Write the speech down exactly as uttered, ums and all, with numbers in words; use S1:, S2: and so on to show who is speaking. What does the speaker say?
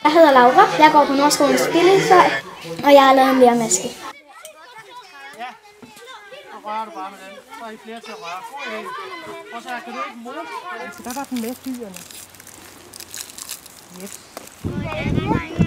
S1: Jeg hedder Laura, jeg går på Nordskolens Billedfag, og jeg har lavet en læremaske.
S2: Ja, så rører du bare med den. Så er I flere til at røre. Og så kan du ikke mose. Så der var den med dyrene. Yes.